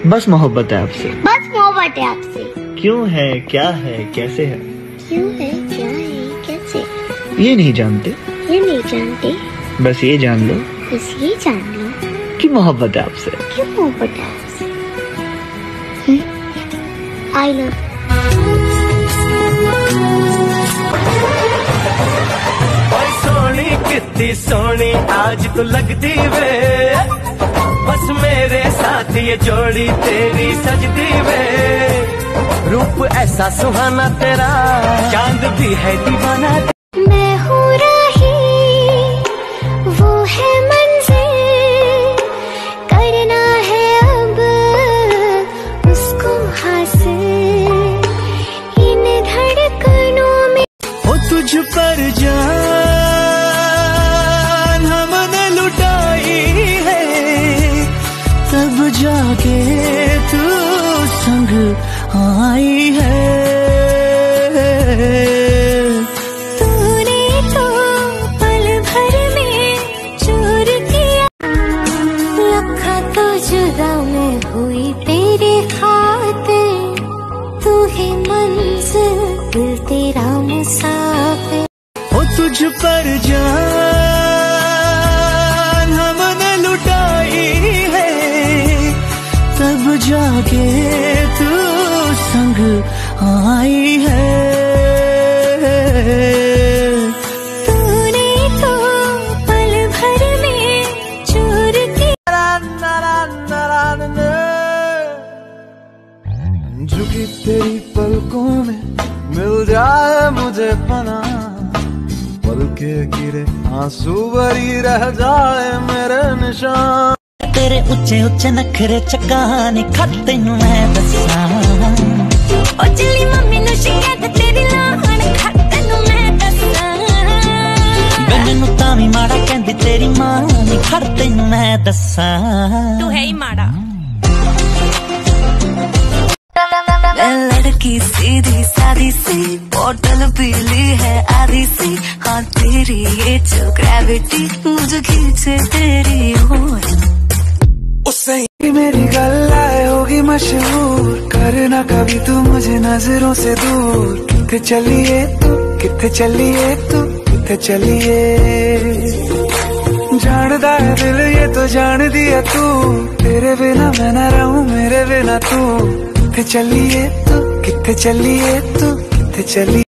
बस मोहब्बत है आपसे। बस मोहब्बत है आपसे। क्यों है, क्या है, कैसे है? क्यों है, क्या है, कैसे? ये नहीं जानते, ये नहीं जानते, बस ये जान लो, बस ये जान लो कि मोहब्बत है आपसे। क्यों मोहब्बत है आपसे। I love. सोनी कितनी सोनी आज तो लगती वे, बस मेरे साथ ये जोड़ी तेरी सजती वे। रूप ऐसा सुहाना तेरा, चांद भी है दीवाना। मैं हूँ राही, वो है मंजिल, करना है अब उसको हासिल। इन धड़कनों में हो तुझ पर जान हमने लुटाई है, तब जाके तू संग आई है। तूने तो पल भर में चोर किया, लखा तो जुदा मैं हुई तेरे खातिर। तू ही मंजिल, दिल तेरा मुसाफिर। हो तुझ पर जान हमने लुटाई है, तब जाके तू संग आई है। तूने तो पल भर में चोर किया। झुकी तेरी पलकों में मिल जाए मुझे पना, पल के गिरे आंसू भरी रह जाए मेरे निशान। तेरे उच्चे उच्चे नखरे चकाने खा तैनू मैं दस्सां। ओ चली मम्मी नु शिकायत तेरी लाहन खा तैनू मैं दस्सां। मैनू तावी माड़ा कहंदी तेरी मां नी, खड़ तैनू मैं दस्सां। तू है ही माड़ा। मैं लड़की सीधी सादी सी, बोतल पीली है आधी सी। हाँ तेरी ये जो ग्रेविटी मुझे खींचे तेरी ओर। उससे मेरी गल्लाए होगी मशहूर, करना कभी तू मुझे नजरों से दूर। किथे चलिए तू, किथे चलिए तू, किथे चलिए। जानदा है दिल ये तो जान दिया तू, तेरे बिना मैं न रहूं मेरे बिना तू। किथे चलिए तू, किथे चलिए तू, किथे चलिए।